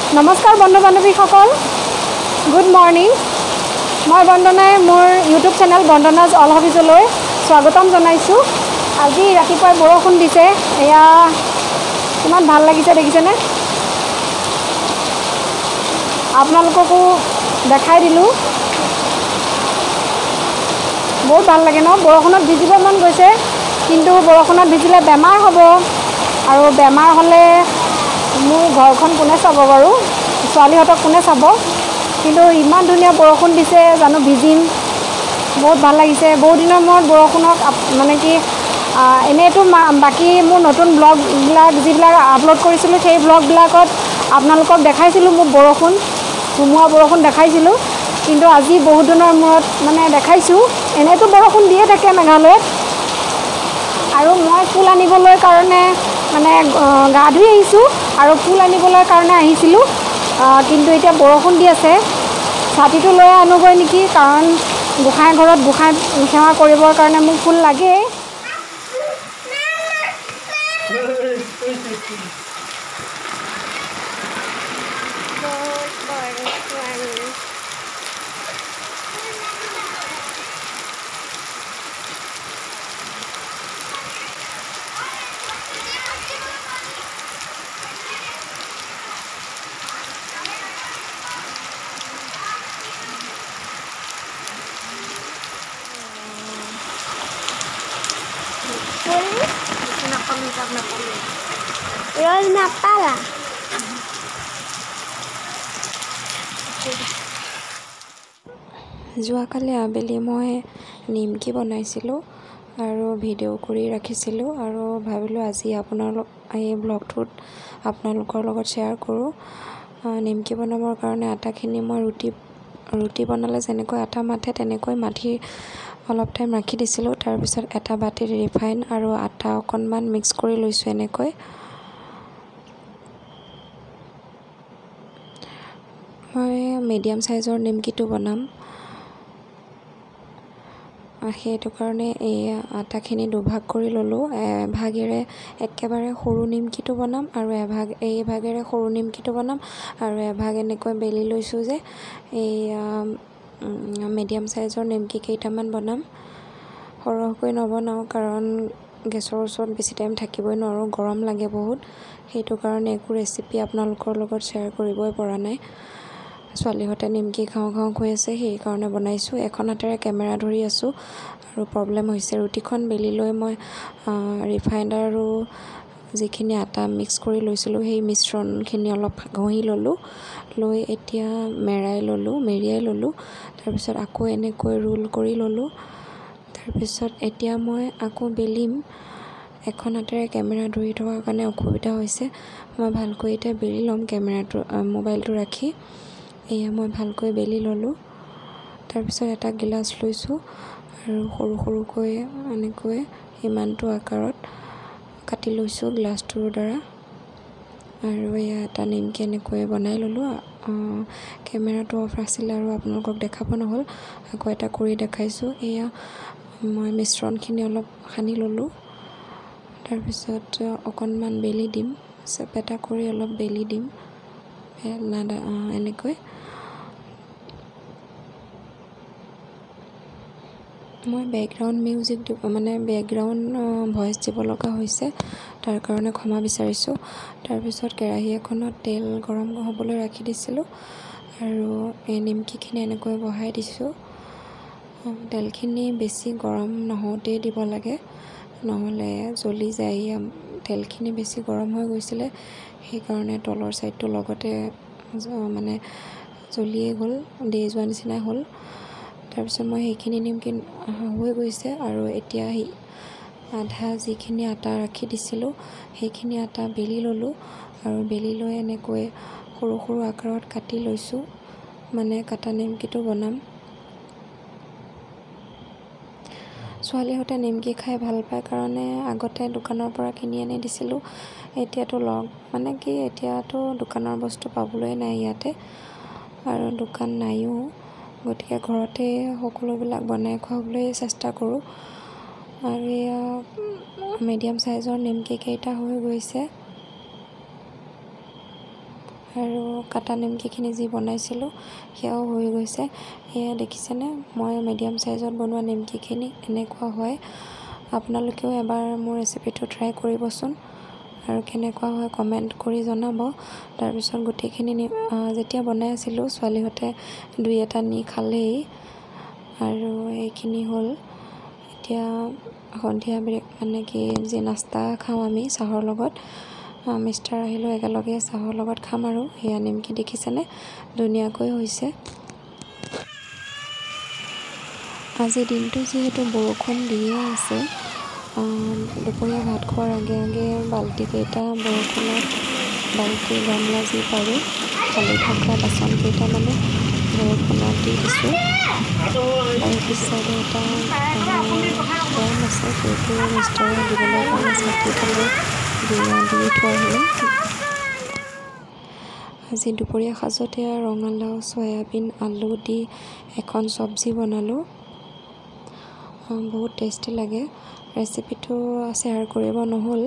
নমস্কাৰ বন্ধু বান্ধৱীসকল, good morning. মই বন্দনাই মোৰ ইউটিউব চেনেল বন্দনাজ অল হবিজলৈ স্বাগতম জনাইছোঁ। আজি ৰাতিপুৱাই বৰষুণ দিছে, এয়া কিমান ভাল লাগিছে দেখিছেনে? আপোনালোককো দেখাই দিলোঁ। বহুত ভাল লাগে ন? বৰষুণত ভিজিব মন গৈছে, কিন্তু বৰষুণত ভিজিলে বেমাৰ হ'ব, আৰু বেমাৰ হ'লে মোৰ ঘৰখন কোনে চাব বাৰু? ছোৱালীহঁতক কোনে চাব? কিন্তু ইমান ধুনীয়া বৰষুণ দিছে, জানো ভিজিম। বহুত ভাল লাগিছে। বহুত দিনৰ মূৰত বৰষুণত মানে কি এনেইতো বাকী মোৰ নতুন ব্লগবিলাক যিবিলাক আপলোড কৰিছিলোঁ, সেই ব্লগবিলাকত আপোনালোকক দেখাইছিলোঁ মোৰ বৰষুণ, ধুমুহা বৰষুণ দেখাইছিলোঁ। কিন্তু আজি বহুত দিনৰ মূৰত মানে দেখাইছোঁ। এনেইতো বৰষুণ দিয়ে থাকে মেঘালয়ত। আৰু মই ফুল আনিবলৈ কাৰণে মানে গা ধুই আহিছোঁ আৰু ফুল আনিবলৈ কাৰণে আহিছিলোঁ, কিন্তু এতিয়া বৰষুণ দি আছে। ছাতিটো লৈ আনোগৈ নেকি, কাৰণ গোঁসাই ঘৰত গোঁসাই সেৱা কৰিবৰ কাৰণে মোক ফুল লাগেই। Roll na pala. যোৱাকালি আবেলি মই নিমকি বনাইছিলোঁ আৰু ভিডিঅ' কৰি ৰাখিছিলোঁ, আৰু ভাবিলোঁ আজি এই ব্লগটোত আপোনালোকৰ লগত শ্বেয়াৰ কৰোঁ। নিমকি বনাবৰ কাৰণে আটাখিনি মই ৰুটি বনালে যেনেকৈ আটা মাঠে তেনেকৈ মাঠি অলপ টাইম ৰাখি দিছিলোঁ। তাৰপিছত এটা বাতিত ৰিফাইন আৰু আটা অকণমান মিক্স কৰি লৈছোঁ। এনেকৈ মই মিডিয়াম চাইজৰ নিমকিটো বনাম, সেইটো কাৰণে এই আটাখিনি দুভাগ কৰি ল'লোঁ। এভাগেৰে একেবাৰে সৰু নিমকিটো বনাম, আৰু এইভাগেৰে সৰু নিমকিটো বনাম, আৰু এভাগ এনেকৈ বেলি লৈছোঁ যে এই মিডিয়াম চাইজৰ নিমকি কেইটামান বনাম। সৰহকৈ নবনাওঁ, কাৰণ গেছৰ ওচৰত বেছি টাইম থাকিবই নোৱাৰোঁ, গৰম লাগে বহুত। সেইটো কাৰণে একো ৰেচিপি আপোনালোকৰ লগত শ্বেয়াৰ কৰিবই পৰা নাই। ছোৱালীহঁতে নিমকি খাওঁ কৈ আছে, সেইকাৰণে বনাইছোঁ। এখন হাতেৰে কেমেৰা ধৰি আছোঁ আৰু প্ৰব্লেম হৈছে। ৰুটিখন বেলি লৈ মই ৰিফাইন আৰু যিখিনি আটা মিক্স কৰি লৈছিলোঁ সেই মিশ্ৰণখিনি অলপ ঘঁহি ল'লোঁ। লৈ এতিয়া মেৰিয়াই ল'লোঁ। তাৰপিছত আকৌ এনেকৈ ৰোল কৰি ল'লোঁ। তাৰপিছত এতিয়া মই আকৌ বেলিম। এখন হাতেৰে কেমেৰা ধৰি থকাৰ কাৰণে অসুবিধা হৈছে। মই ভালকৈ এতিয়া বেলি ল'ম, মোবাইলটো ৰাখি। এয়া মই ভালকৈ বেলি ল'লোঁ। তাৰপিছত এটা গিলাচ লৈছোঁ আৰু সৰু সৰুকৈ এনেকৈ ইমানটো আকাৰত কাটি লৈছোঁ গ্লাছটোৰ দ্বাৰা। আৰু এয়া এটা নিমকি এনেকৈ বনাই ল'লোঁ। কেমেৰাটো অফ আছিলে আৰু আপোনালোকক দেখাব নহ'ল, আকৌ এটা কৰি দেখাইছোঁ। এয়া মই মিশ্ৰণখিনি অলপ সানি ল'লোঁ। তাৰপিছত অকণমান বেলি দিম, চেপেটা কৰি অলপ বেলি দিম এনেকৈ। মই বেকগ্ৰাউণ্ড ভইচ দিব লগা হৈছে, তাৰ কাৰণে ক্ষমা বিচাৰিছোঁ। তাৰপিছত কেৰাহী এখনত তেল গৰম হ'বলৈ ৰাখি দিছিলোঁ, আৰু এই নিমকিখিনি এনেকৈ বহাই দিছোঁ। তেলখিনি বেছি গৰম নহওঁতেই দিব লাগে, নহ'লে জ্বলি যায়। তেলখিনি বেছি গৰম হৈ গৈছিলে, সেইকাৰণে তলৰ ছাইডটো লগতে মানে জ্বলিয়ে গ'ল, দেই যোৱা নিচিনা হ'ল। তাৰপিছত মই সেইখিনি নিমকি হৈ গৈছে, আৰু এতিয়া আধা যিখিনি আটা ৰাখি দিছিলোঁ সেইখিনি আটা বেলি ল'লোঁ, আৰু বেলি লৈ এনেকৈ সৰু সৰু আকাৰত কাটি লৈছোঁ, মানে কাটা নিমকিটো বনাম। ছোৱালীহঁতে নিমকি খাই ভাল পায় কাৰণে আগতে দোকানৰ পৰা কিনি আনি দিছিলোঁ। এতিয়াতো দোকানৰ বস্তু পাবলৈ নাই ইয়াতে, আৰু দোকান নাইও, গতিকে ঘৰতে সকলোবিলাক বনাই খুৱাবলৈ চেষ্টা কৰোঁ। আৰু এয়া মিডিয়াম চাইজৰ নিমকি কেইটা হৈ গৈছে। আৰু কাটা নিমকিখিনি যি বনাইছিলোঁ সেয়াও হৈ গৈছে। এয়া দেখিছেনে, মই মিডিয়াম চাইজত বনোৱা নিমকিখিনি এনেকুৱা হয়। আপোনালোকেও এবাৰ মোৰ ৰেচিপিটো ট্ৰাই কৰিবচোন আৰু কেনেকুৱা হয় কমেণ্ট কৰি জনাব। তাৰপিছত গোটেইখিনি যেতিয়া বনাই আছিলোঁ ছোৱালীহঁতে দুই এটা নি খালেই আৰু এইখিনি হ'ল। এতিয়া সন্ধিয়া ব্ৰেক মানে কি যি নাস্তা খাওঁ আমি চাহৰ লগত, মিষ্টাৰ আহিলেও একেলগে চাহৰ লগত খাম। আৰু সেয়া নিমকি দেখিছেনে ধুনীয়াকৈ হৈছে। আজি দিনটো যিহেতু বৰষুণ দিয়ে আছে, দুপৰীয়া ভাত খোৱাৰ আগে আগে বাল্টিকেইটা বৰষুণত বাল্টি গামলা যি পাৰোঁ খালি থকা বাচনকেইটা মানে বৰষুণত দি দিছোঁ। আৰু পিছতে এটা ড্ৰাম আছে, সেইটো মিষ্টাৰে দিবলৈ কাৰণে চাকি পেলাই দি থৈ আহিলে। আজি দুপৰীয়া সাজতে ৰঙালাও, চয়াবিন, আলু দি এখন চব্জি বনালোঁ। বহুত টেষ্টি লাগে। ৰেচিপিটো শ্বেয়াৰ কৰিব নহ'ল।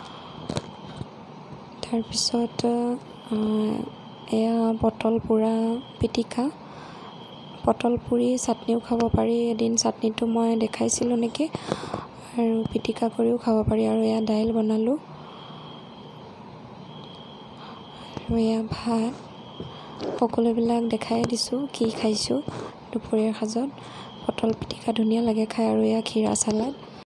তাৰপিছত এয়া পটল পোৰা পিটিকা, পটল পুৰি চাটনিও খাব পাৰি। এদিন চাটনিটো মই দেখাইছিলোঁ নেকি, আৰু পিটিকা কৰিও খাব পাৰি। আৰু এয়া দাইল বনালোঁ আৰু এয়া ভাত। সকলোবিলাক দেখাই দিছোঁ কি খাইছোঁ দুপৰীয়াৰ সাজত। পটল পিটিকা ধুনীয়া লাগে খাই, আৰু এয়া খীৰা চালাড।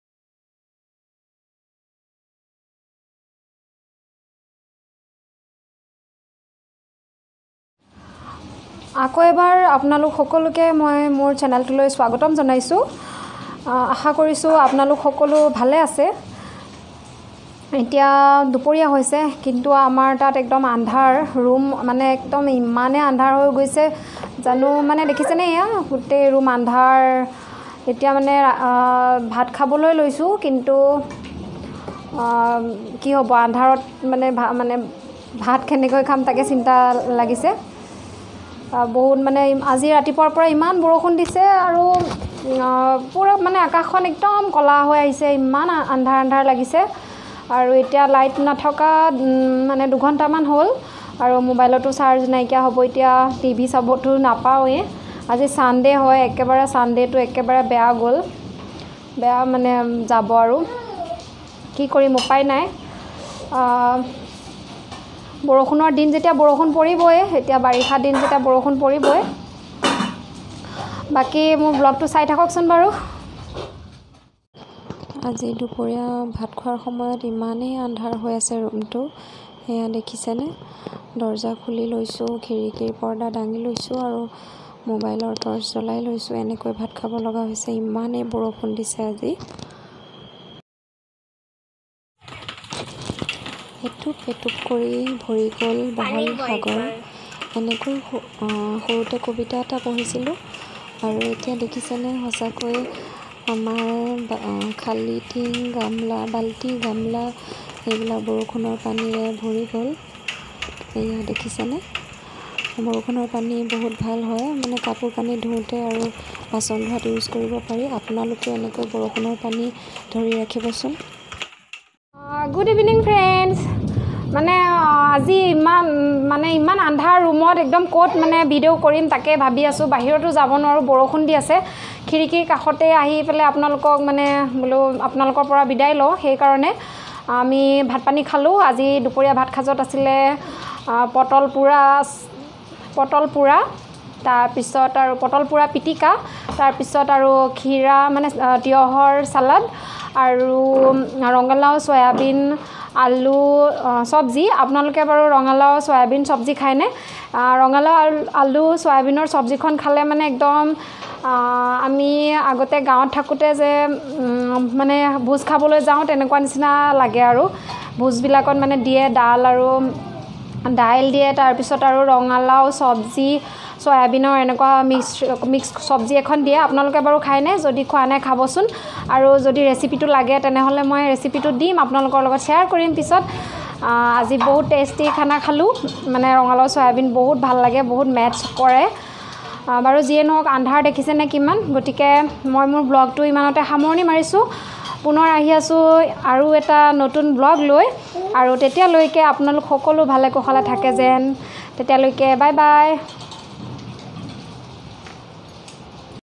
আকৌ এবাৰ আপোনালোক সকলোকে মই মোৰ চেনেলটোলৈ স্বাগতম জনাইছোঁ। আশা কৰিছোঁ আপোনালোক সকলো ভালে আছে। এতিয়া দুপৰীয়া হৈছে, কিন্তু আমাৰ তাত একদম আন্ধাৰ ৰুম, মানে একদম ইমানে আন্ধাৰ হৈ গৈছে জানো, মানে দেখিছেনে এয়া গোটেই ৰুম আন্ধাৰ। এতিয়া মানে ভাত খাবলৈ লৈছোঁ, কিন্তু কি হ'ব আন্ধাৰত মানে ভাত কেনেকৈ খাম তাকে চিন্তা লাগিছে। বহুত মানে আজি ৰাতিপুৱাৰ পৰা ইমান বৰষুণ দিছে, আৰু পূৰা মানে আকাশখন একদম ক'লা হৈ আহিছে, ইমান আন্ধাৰ আন্ধাৰ লাগিছে। আৰু এতিয়া লাইট নথকা মানে 2 ঘণ্টামান হ'ল, আৰু মোবাইলতো চাৰ্জ নাইকিয়া হ'ব। এতিয়া টিভি চাবতো নাপাওঁৱেই। আজি ছানডে হয়, একেবাৰে ছানডেটো একেবাৰে বেয়া গ'ল, বেয়া মানে যাব। আৰু কি কৰিম, উপায় নাই। বৰষুণৰ দিন যেতিয়া বৰষুণ পৰিবই, এতিয়া বাৰিষা দিন যেতিয়া বৰষুণ পৰিবই। বাকী মোৰ ব্লগটো চাই থাককচোন বাৰু। আজি দুপৰীয়া ভাত খোৱাৰ সময়ত ইমানেই আন্ধাৰ হৈ আছে ৰুমটো, সেয়া দেখিছেনে। দৰ্জা খুলি লৈছোঁ, খিৰিকীৰ পৰ্দা দাঙি লৈছোঁ, আৰু মোবাইলৰ টৰ্চ জ্বলাই লৈছোঁ। এনেকৈ ভাত খাব লগা হৈছে, ইমানেই বৰষুণ দিছে আজি। এটুপ এটুপ কৰি ভৰি গ'ল বহল সাগৰ, এনেকৈ সৰুতে কবিতা এটা পঢ়িছিলোঁ। আৰু এতিয়া দেখিছেনে সঁচাকৈ আমাৰ খালী টিং, গামলা, বাল্টি, গামলা এইবিলাক বৰষুণৰ পানীৰে ভৰি গ'ল। এয়া দেখিছেনে, বৰষুণৰ পানী বহুত ভাল হয়, মানে কাপোৰ কানি ধুওঁতে আৰু বাচন ধোৱাত ইউজ কৰিব পাৰি। আপোনালোকেও এনেকৈ বৰষুণৰ পানী ধৰি ৰাখিবচোন। Good evening friends. মানে আজি ইমান আন্ধাৰ ৰুমত একদম ক'ত মানে ভিডিঅ' কৰিম তাকে ভাবি আছোঁ। বাহিৰতো যাব নোৱাৰোঁ, বৰষুণ দি আছে। খিৰিকীৰ কাষতে আহি পেলাই আপোনালোকক মানে বোলো আপোনালোকৰ পৰা বিদায় লওঁ। সেইকাৰণে আমি ভাত পানী খালোঁ। আজি দুপৰীয়া ভাত সাজত আছিলে পটল পোৰা, তাৰপিছত আৰু পটল পোৰা পিটিকা, তাৰপিছত আৰু খীৰা মানে তিয়হৰ চালাড, আৰু ৰঙালাও, চয়াবিন, আলু চব্জি। আপোনালোকে বাৰু ৰঙালাও চয়াবিন চব্জি খায়নে? ৰঙালাও আলু চয়াবিনৰ চব্জিখন খালে মানে একদম আমি আগতে গাঁৱত থাকোঁতে যে মানে ভোজ খাবলৈ যাওঁ তেনেকুৱা নিচিনা লাগে। আৰু ভোজবিলাকত মানে দিয়ে দাইল দিয়ে, তাৰপিছত আৰু ৰঙালাও চব্জি, চয়াবিনৰ এনেকুৱা মিক্স চব্জি এখন দিয়ে। আপোনালোকে বাৰু খায়নে? যদি খোৱা নাই খাবচোন। আৰু যদি ৰেচিপিটো লাগে তেনেহ'লে মই ৰেচিপিটো দিম, আপোনালোকৰ লগত শ্বেয়াৰ কৰিম পিছত। আজি বহুত টেষ্টি খানা খালোঁ, মানে ৰঙালাও চয়াবিন বহুত ভাল লাগে, বহুত মেটচ কৰে। বাৰু যিয়ে নহওক আন্ধাৰ দেখিছেনে কিমান। গতিকে মই মোৰ ব্লগটো ইমানতে সামৰণি মাৰিছোঁ। পুনৰ আহি আছোঁ আৰু এটা নতুন ব্লগ লৈ, আৰু তেতিয়ালৈকে আপোনালোক সকলো ভালে কুশলে থাকে যেন তেতিয়ালৈকে বাই বাই।